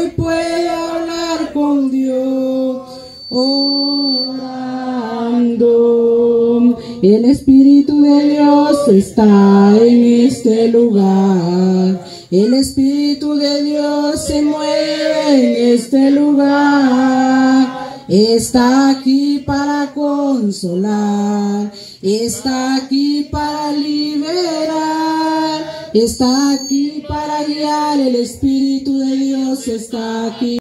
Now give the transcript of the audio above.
y puede hablar con Dios orando. El Espíritu de Dios está en este lugar. El Espíritu de Dios se mueve en este lugar. Está aquí para consolar, está aquí para liberar, está aquí para guiar. El Espíritu de Dios está aquí.